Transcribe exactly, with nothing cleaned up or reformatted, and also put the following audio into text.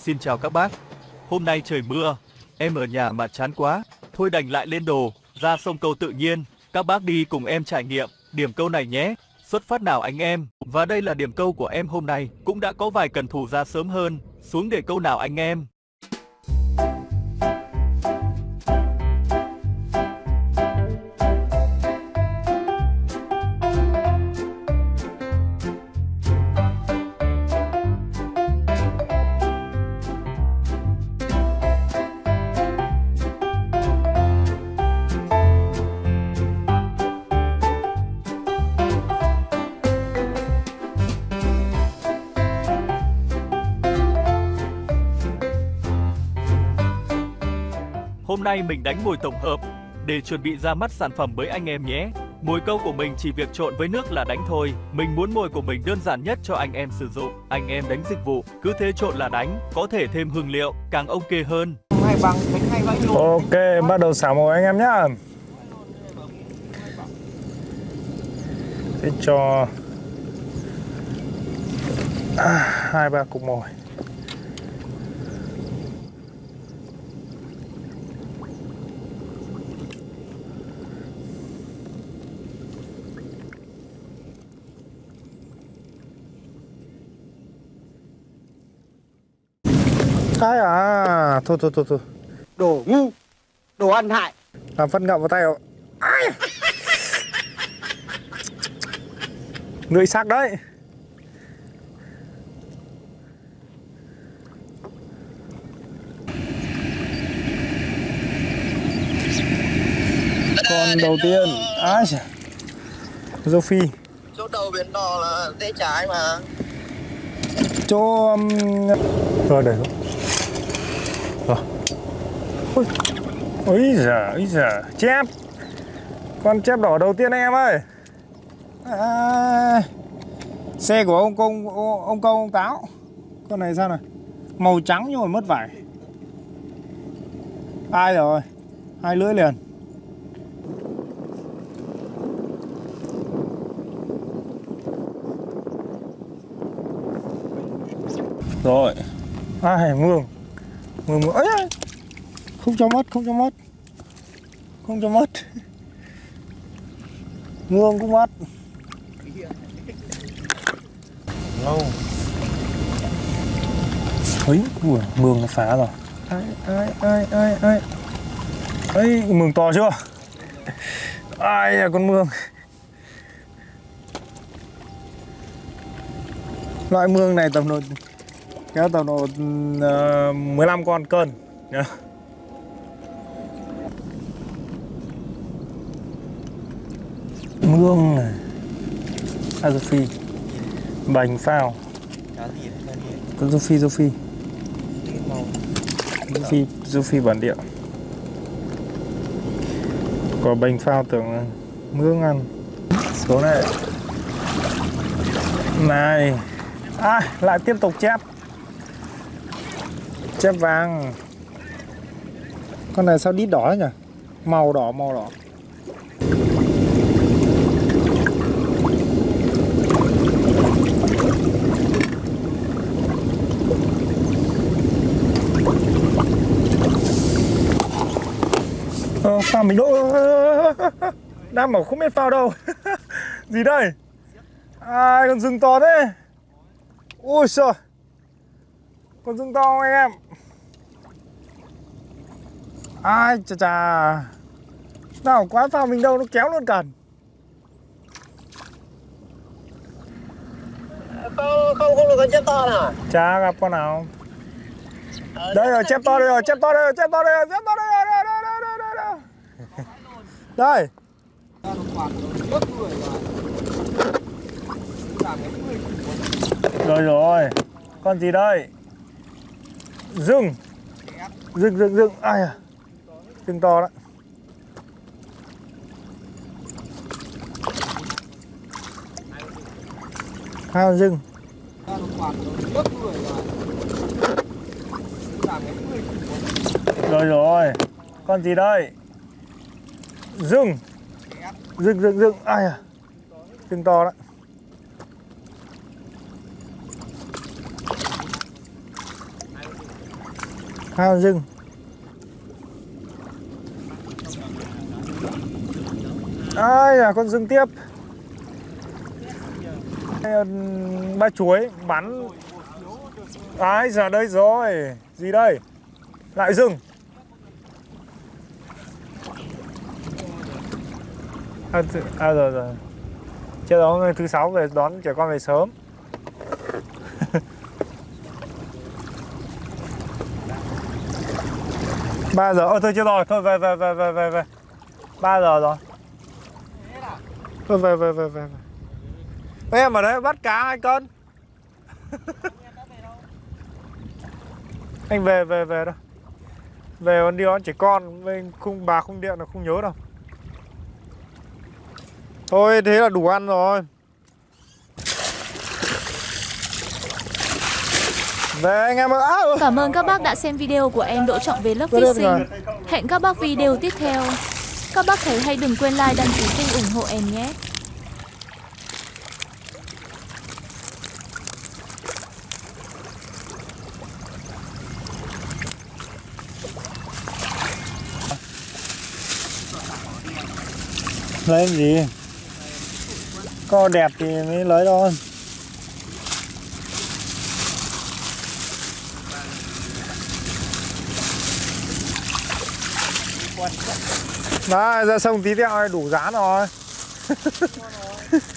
Xin chào các bác. Hôm nay trời mưa, em ở nhà mà chán quá, thôi đành lại lên đồ, ra sông câu tự nhiên. Các bác đi cùng em trải nghiệm điểm câu này nhé. Xuất phát nào anh em. Và đây là điểm câu của em hôm nay, cũng đã có vài cần thủ ra sớm hơn. Xuống để câu nào anh em. Hôm nay mình đánh mồi tổng hợp để chuẩn bị ra mắt sản phẩm với anh em nhé. Mồi câu của mình chỉ việc trộn với nước là đánh thôi. Mình muốn mồi của mình đơn giản nhất cho anh em sử dụng. Anh em đánh dịch vụ, cứ thế trộn là đánh, có thể thêm hương liệu, càng ok hơn. Ok, bắt đầu xả mồi anh em nhá. Thế cho à, hai ba cục mồi. Ai à, thôi thôi thôi thôi. Đồ ngu, đồ ăn hại. Làm phân ngậm vào tay rồi. Ai. Người sắc đấy. Con đầu tiên, ai chà, râu phi. Chỗ đầu biển đỏ là dễ trái mà. Chỗ um... rồi để rồi. Ôi, ôi giời, ôi giời, chép. Con chép đỏ đầu tiên anh em ơi. À, xe của ông công ông công ông táo. Con này sao này? Màu trắng nhưng mà mất vải. Ai rồi? Hai lưỡi liền. Rồi. Ai mương. Mương mương. Ấy, không cho mất, không cho mất. Không cho mất. Mương cũng mất. Lâu. Ấy, ui, mương nó phá rồi. Ai ai ai ai ai. Ấy, mương to chưa? Ai à, con mương. Loại mương này tầm độ kéo tầm độ uh, mười lăm con cân nhá. Mương này, râu phi, bành phao, con râu phi râu phi, râu phi râu phi bản địa. Có bành phao tưởng mương ăn. Số này, này, à, lại tiếp tục chép. Chép vàng. Con này sao đít đỏ nhỉ? Màu đỏ, màu đỏ. Ờ, phao mình đỗ. Đang bảo không biết phao đâu. Gì đây? Ai, con rừng to thế. Ôi trời. Con rừng to anh em. Ai chà chà. Nào quá phao mình đâu nó kéo luôn cần. Không, không, không được con chép to nào. Chả gặp con nào. Đây rồi, chép to đây rồi, chép to đây rồi, chép to đây rồi, chép to đây rồi, đây, đây, đây, đây, đây. Đây. Rồi rồi. Con gì đây? Rừng. Rừng, rừng, rừng. Ai à. Rừng to đó. Hai con rừng. Rồi rồi. Con gì đây? Rừng. Rừng, rừng, rừng. Ai à. Rừng to đó. Hai con rừng. Ai à, con rừng tiếp. Ba chuối bắn. Ai giờ đây rồi. Gì đây? Lại rừng. À, à rồi rồi. Chết đó, thứ sáu về đón trẻ con về sớm. Ba giờ, ơ thôi chết rồi, thôi về về về về về về. Ba giờ rồi. Thôi về về về về. Em ở đây bắt cá hai cân. Anh về về về đâu. Về còn đi đón trẻ con, bên khung bà không điện là không nhớ đâu. Thôi thế là đủ ăn rồi. Về anh em ơi. Cảm ơn các bác đã xem video của em Đỗ Trọng Vlog Fishing. Hẹn các bác video tiếp theo. Các bác thấy hay đừng quên like, đăng ký kênh ủng hộ em nhé. Lấy em gì? Co đẹp thì mới lấy thôi. Đấy, ra sông tí tẹo đủ dán rồi.